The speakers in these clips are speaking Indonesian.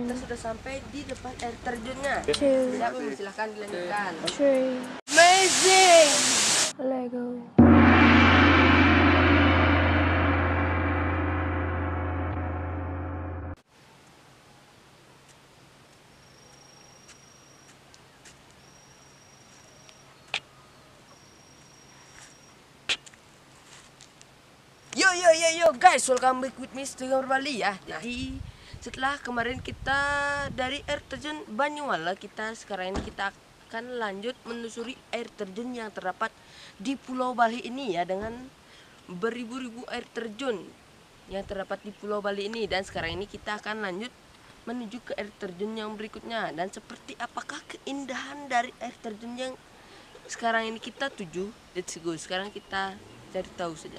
kita sudah sampai di depan air terjunnya. Two, Siap, silahkan dilanjutkan. three, Amazing! Lego. Yo guys, welcome back with me Setengah Bali ya. Jadi setelah kemarin kita dari air terjun Banyuwala, sekarang ini kita akan lanjut menelusuri air terjun yang terdapat di Pulau Bali ini ya, dengan beribu-ribu air terjun yang terdapat di Pulau Bali ini. Dan sekarang ini kita akan lanjut menuju ke air terjun yang berikutnya. Dan seperti apakah keindahan dari air terjun yang sekarang ini kita tuju? Let's go. Sekarang kita cari tahu saja.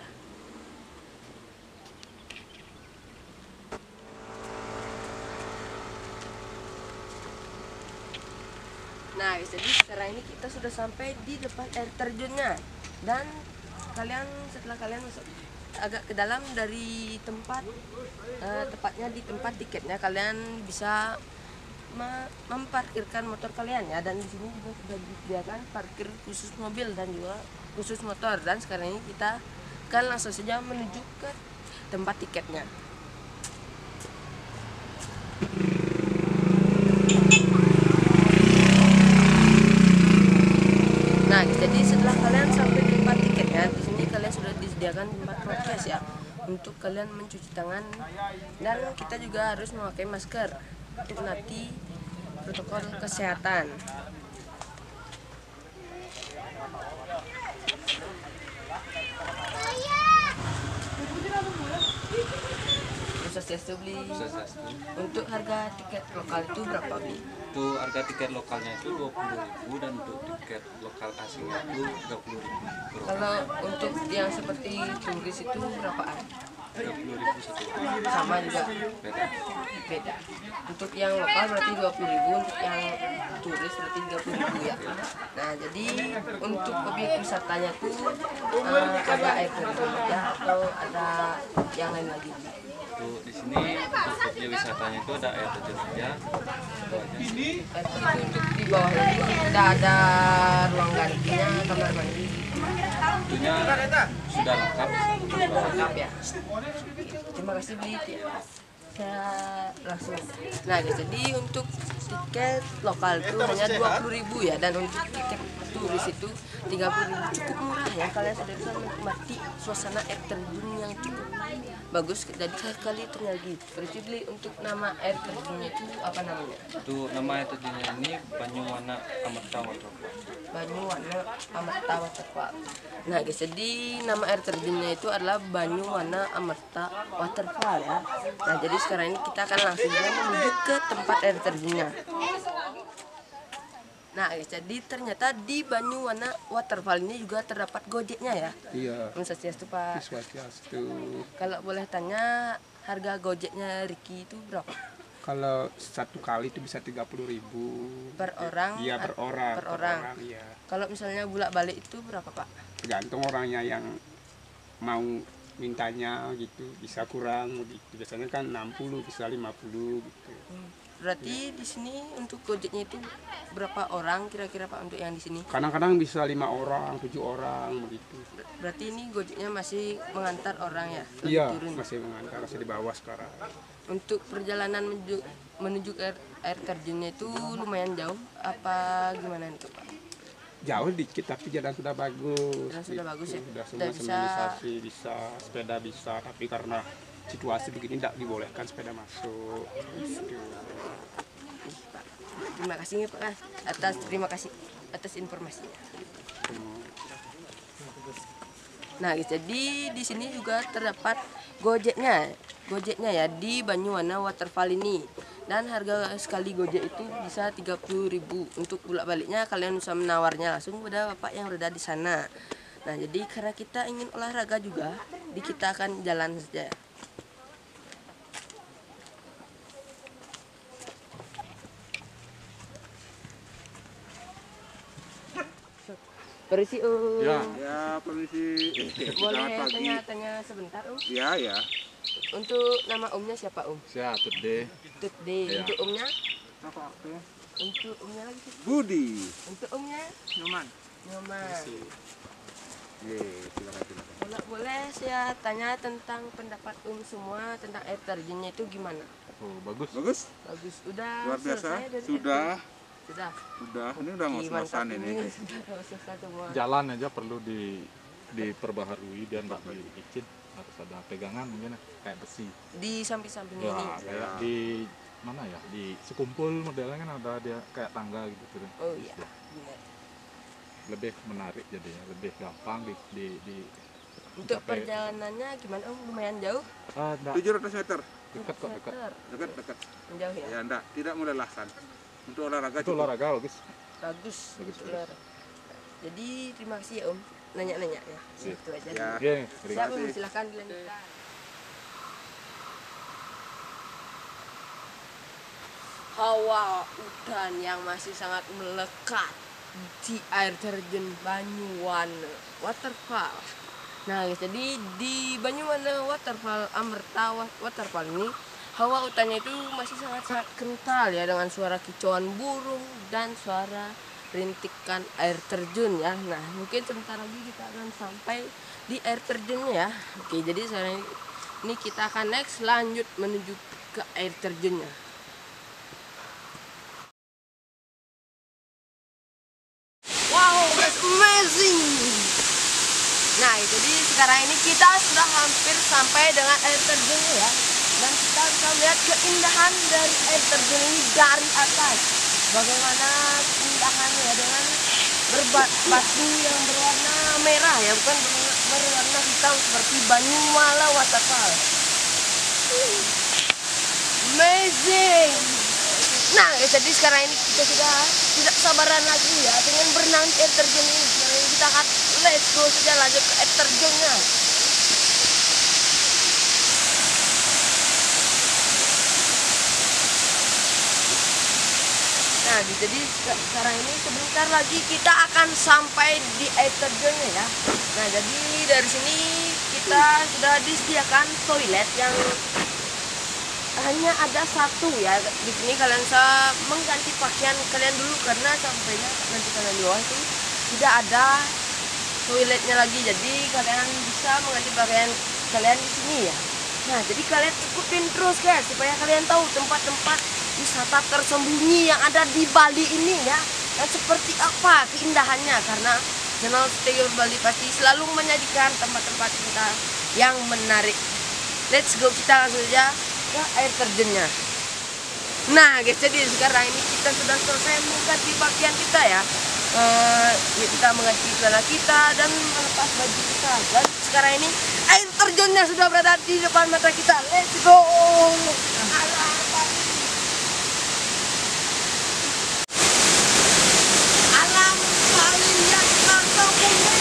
Nah guys, jadi sekarang ini kita sudah sampai di depan air terjunnya. Dan setelah kalian masuk agak ke dalam dari tepatnya di tempat tiketnya, kalian bisa memparkirkan motor kalian ya. Dan di sini juga sudah disediakan parkir khusus mobil dan juga khusus motor. Dan sekarang ini kita akan langsung saja menuju ke tempat tiketnya. Nah, jadi setelah kalian sampai di tempat tiketnya, di sini kalian sudah disediakan tempat prokes ya, untuk kalian mencuci tangan, dan kita juga harus memakai masker untuk nanti protokol kesehatan. Bisa beli. Untuk harga tiket lokal itu berapa, Bi? Untuk harga tiket lokalnya itu 20.000 dan untuk tiket lokal asingnya itu 30.000. Kalau untuk yang seperti turis itu berapaan? 30.000 satu. Sama juga? Beda. Untuk yang lokal berarti 20.000, untuk yang turis berarti 30.000 ya. Nah, jadi untuk objek wisatanya tuh ada air terjun aja atau ada yang lain lagi? Untuk di sini untuk objek wisatanya itu ada air terjun saja. Itu aja. Itu untuk di bawah ini tidak ada ruang gantinya, kamar mandi. Tentunya sudah lengkap. Lengkap ya. Terima kasih Bli. Saya langsung. Nah guys, jadi untuk tiket lokal itu hanya 20.000 ya, dan untuk tiket turis itu 30.000, cukup murah ya. Kalian sudah bisa menikmati suasana air terjun yang cukup bagus. Jadi sekali ternyata berarti Bli, untuk nama air terjunnya itu apa namanya? Untuk nama air terjunnya ini Banyuwana Amerta Waterfall. Banyuwana Amerta Waterfall. Nah guys, jadi nama air terjunnya itu adalah Banyuwana Amerta Waterfall ya. Nah jadi sekarang ini kita akan langsung menuju ke tempat air terjunnya. Nah guys, jadi ternyata di Banyuwana Waterfall ini juga terdapat gojeknya ya. Iya. Swastiastu Pak. Swastiastu. Kalau boleh tanya, harga gojeknya Ricky itu berapa? Kalau satu kali itu bisa 30.000 Per orang? Iya, per orang. Per orang. Iya. Kalau misalnya bolak-balik itu berapa Pak? Tergantung orangnya yang mau mintanya gitu, bisa kurang gitu. Biasanya kan 60, bisa 50 gitu. Berarti di sini untuk gojeknya itu berapa orang kira-kira Pak untuk yang di sini? Kadang-kadang bisa 5 orang, 7 orang begitu. Berarti ini gojeknya masih mengantar orang ya? Iya, Turun. masih mengantar, masih di bawah sekarang. Untuk perjalanan menuju ke air terjunnya itu lumayan jauh apa gimana itu Pak? Jauh dikit tapi jalan sudah bagus. Jalan sudah bagus ya? Sudah Sudah semua bisa. seminisasi, bisa sepeda bisa, tapi karena situasi begini tidak dibolehkan sepeda masuk. Gitu. Pak, terima kasih nih Pak terima kasih atas informasinya. Nah, jadi di sini juga terdapat gojeknya ya di Banyuwana Waterfall ini. Dan harga sekali gojek itu bisa 30.000. Untuk bolak-baliknya kalian bisa menawarnya langsung pada bapak yang berada di sana. Nah, jadi karena kita ingin olahraga juga, kita akan jalan saja. Permisi, Ya, permisi. Boleh Selamat pagi. tanya sebentar, Ya, ya. Untuk nama omnya siapa om? Siap, Tude. Tude. Iya. Untuk omnya? Untuk omnya lagi sih. Budi. Untuk omnya? Nyoman. Nyoman. Silakan. Kalau boleh saya tanya tentang pendapat semua tentang air terjunnya itu gimana? Oh, bagus. Bagus. Bagus. Udah Luar biasa. selesai dari Sudah. Sudah. Sudah. Ini udah Ih, ngos-ngosan mantap ini. Sudah selesai semua. Jalan aja perlu diperbaharui dan nggak licin. Harus ada pegangan mungkin kayak besi. Di samping-sampingnya ini. Ya, kayak di mana ya? Di sekumpul modelnya kan ada dia kayak tangga gitu tuh. Oh iya. Benar. Lebih menarik jadinya, lebih gampang di Untuk Sampai- perjalanannya gimana om? Lumayan jauh? enggak 700 meter. dekat kok dekat. Meter. Dekat. Jauh ya? Ya, enggak. Tidak melelahkan. Untuk olahraga Itu cukup. olahraga bagus. Bagus. Bagus, Untuk olahraga. Jadi terima kasih ya om. Nanya-nanya ya. Situ aja. Ya. dulu. Oke, Siap om, kasih. silahkan dilanjutkan. Hawa hutan yang masih sangat melekat di air terjun Banyuwana Waterfall. Nah, guys, jadi di Banyuwana Waterfall, Amerta Waterfall ini hawa hutannya itu masih sangat kental ya, dengan suara kicauan burung dan suara rintikan air terjun ya. Nah, mungkin sebentar lagi kita akan sampai di air terjunnya ya. Oke, jadi sekarang ini kita akan next lanjut menuju ke air terjunnya. Wow, that's amazing. Nah, jadi sekarang ini kita sudah hampir sampai dengan air terjunnya ya. Dan kita bisa melihat keindahan dari air terjun ini dari atas. Bagaimana keindahannya ya, dengan batu yang berwarna merah ya, bukan berwarna hitam seperti Banyuwana Waterfall. Amazing. Nah, jadi sekarang ini kita sudah tidak sabaran lagi ya dengan berenang di air terjun ini. Sekarang ini kita akan let's go saja lanjut ke air terjunnya. Nah, jadi sekarang ini sebentar lagi kita akan sampai di air terjunnya ya. Nah, jadi dari sini kita sudah disediakan toilet yang hanya ada satu ya. Di sini kalian bisa mengganti pakaian kalian dulu, karena sampainya nanti kalian di bawah itu tidak ada toiletnya lagi. Jadi kalian bisa mengganti pakaian kalian di sini ya. Nah, jadi kalian ikutin terus guys supaya kalian tahu tempat-tempat wisata tersembunyi yang ada di Bali ini ya. Dan seperti apa keindahannya, karena channel Stay Your Bali pasti selalu menyajikan tempat-tempat kita yang menarik. Let's go, kita langsung saja ke air terjunnya. Nah guys, jadi sekarang ini kita sudah selesai mengganti pakaian kita ya. Kita mengganti celana kita dan melepas baju kita. Dan sekarang ini air terjunnya sudah berada di depan mata kita. Let's go. Alam Bali yang tersembunyi.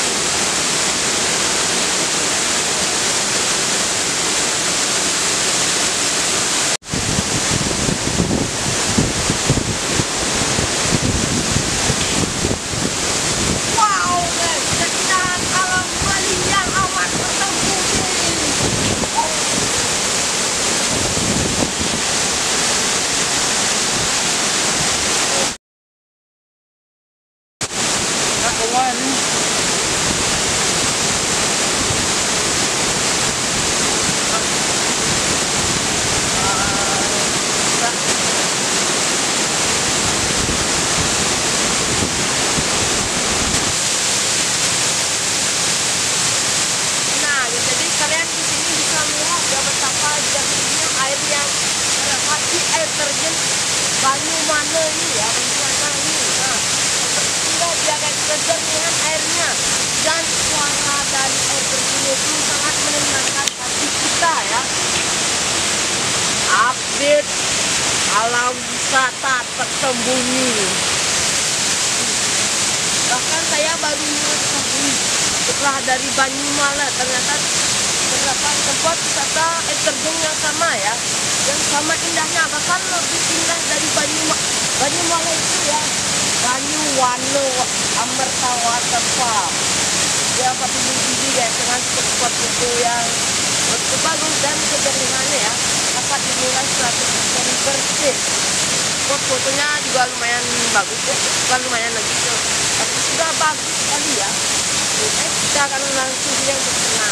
Wow, guys, keindahan alam Bali yang amat tersembunyi. Nah, jadi kalian di sini bisa melihat ya betapa jernihnya air yang terdapat di air terjun Banyuwana ini ya, Banyuwana ini. Nah, tidak jaga kejernihan airnya dan suara dari air terjun itu sangat menenangkan hati kita ya. Update alam wisata tersembunyi. Bahkan saya baru mengetahui setelah dari Banyuwana ternyata terdapat tempat wisata air terjun yang sama ya, yang sama indahnya, bahkan lebih indah dari Banyuwana itu ya. Banyuwana Amerta Waterfall. Ya, 40 guys dengan spot itu yang sebagus dan kejernihannya ya dapat dinilai 100% bersih. Fotonya juga lumayan bagus ya, bukan lumayan lagi tuh, tapi sudah bagus sekali ya. Kita akan langsung yang berenang.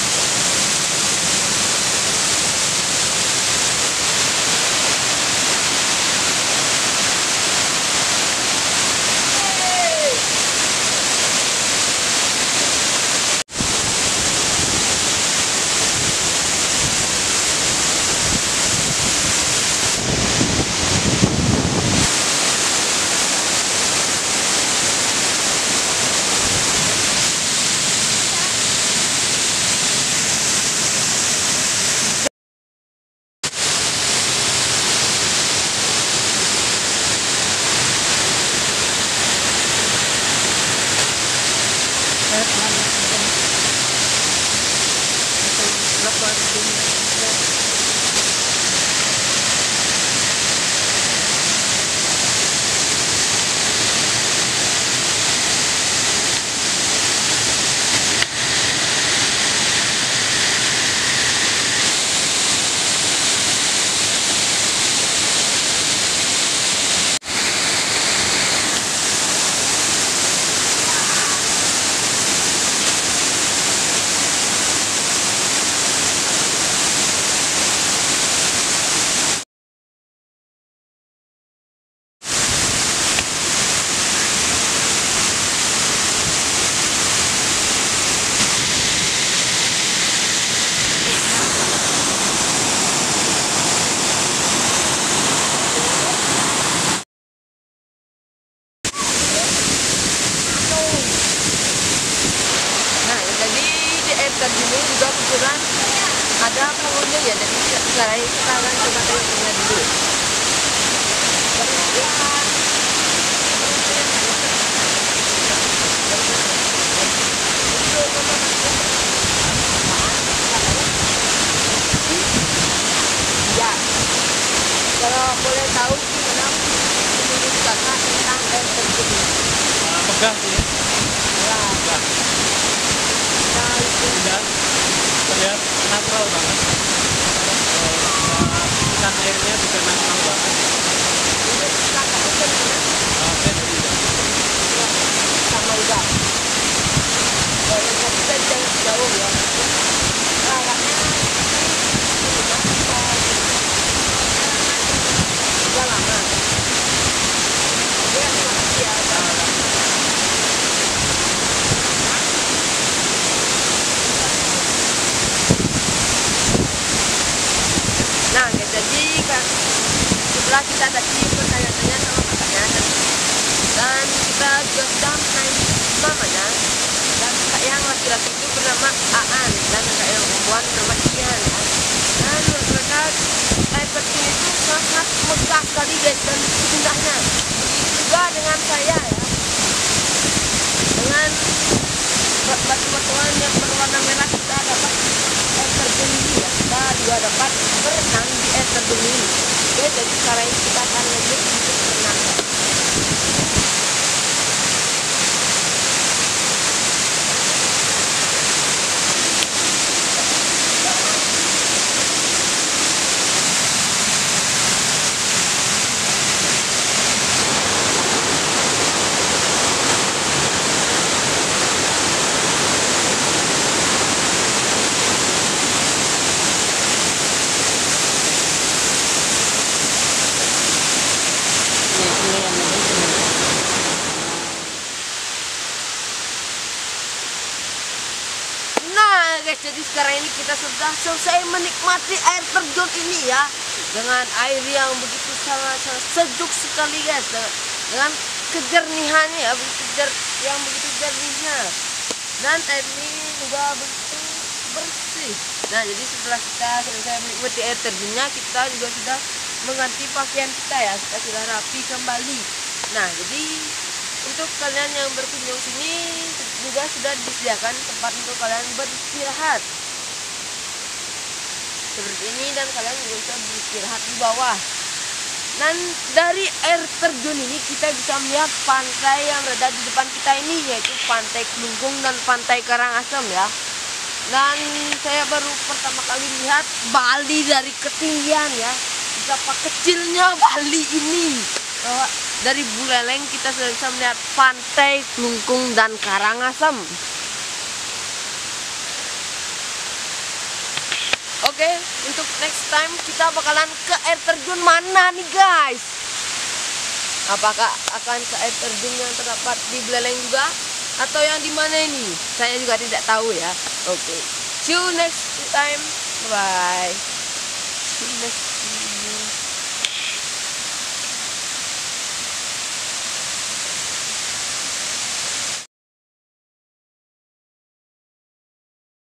Terjun juga kebetulan ada pengunjung ya, jadi sekarang kita akan coba tanya dulu. Ya, kalau boleh tahu gimana menurut kakak tentang air terjun ini? Megah sih, Wah, dan terlihat natural banget. Ikan airnya juga natural banget. kakak itu gimana? Sama juga. Boleh tapi kan jangan jauh ya. Kakaknya udah lama. Ya, terima kasih ya. Nah, jadi kan setelah kita tadi bertanya-tanya sama kakaknya dan kita juga sudah naik namanya, dan kakak yang laki-laki itu bernama Aan dan kakak yang perempuan bernama Ian. Dan menurut mereka air terjun itu sangat megah sekali guys dan indahnya. Juga dengan saya ya, dengan batu-batuan yang berwarna merah kita dapat air terjun ini ya. Kita juga dapat berenang di air terjun ini. Oke, jadi sekarang ini kita akan lanjut untuk berenang. Jadi sekarang ini kita sudah selesai menikmati air terjun ini ya, dengan air yang begitu sangat sejuk sekali guys, dengan kejernihannya ya, yang begitu jernihnya, dan air ini juga begitu bersih. Nah, jadi setelah kita selesai menikmati air terjunnya, kita juga sudah mengganti pakaian kita ya, kita sudah rapi kembali. Nah, jadi untuk kalian yang berkunjung sini juga sudah disediakan tempat untuk kalian beristirahat seperti ini, dan kalian juga bisa beristirahat di bawah. Dan dari air terjun ini kita bisa melihat pantai yang berada di depan kita ini, yaitu Pantai Kelungkung dan Pantai Karangasem ya. Dan saya baru pertama kali lihat Bali dari ketinggian ya. Betapa kecilnya Bali ini. Bahwa dari Buleleng kita sudah bisa melihat pantai Klungkung dan Karangasem. Oke, untuk next time kita bakalan ke air terjun mana nih guys? Apakah akan ke air terjun yang terdapat di Buleleng juga? Atau yang di mana ini? Saya juga tidak tahu ya. Oke. See you next time. Bye. See you next